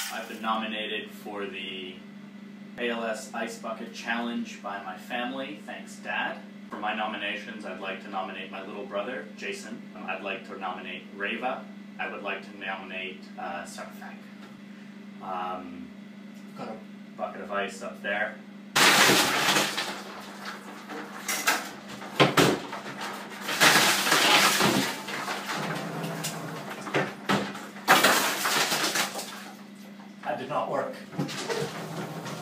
I've been nominated for the ALS Ice Bucket Challenge by my family. Thanks, Dad. For my nominations, I'd like to nominate my little brother, Jason. I'd like to nominate Reva. I would like to nominate Sarfak. I've got a bucket of ice up there. That did not work.